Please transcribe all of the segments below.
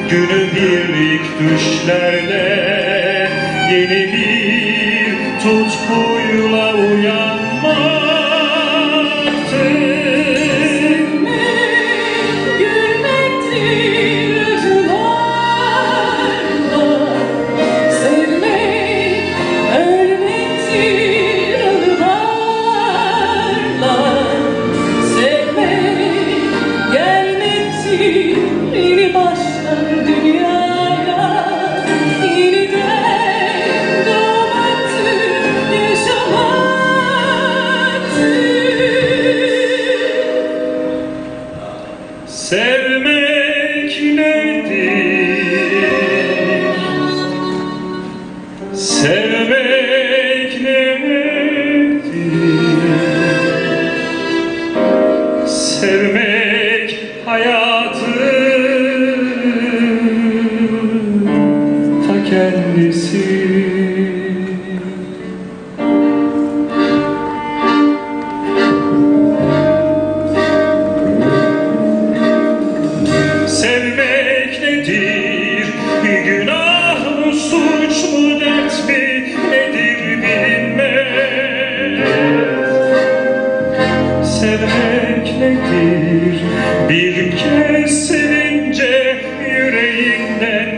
Günübirlik düşlerle yeni bir tutkuyla uyanmaktır. Gülmektir acılarla, sevmek ölmektir anılarla, sevmek gelmektir yeni baştan dünyaya, yeniden doğmaktır, yaşamaktır. Sevmek nedir? Sevmek nedir? Sevmek hayatın ta kendisi. Sevmek nedir? Günah mı, suç mu, dert mi, nedir bilinmez. Sevmek nedir? Bir kez sevince yüreğinden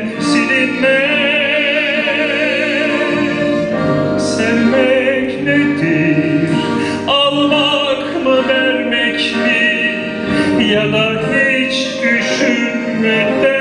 silinmez. Sevmek nedir? Almak mı, vermek mi, ya da hiç düşünmeden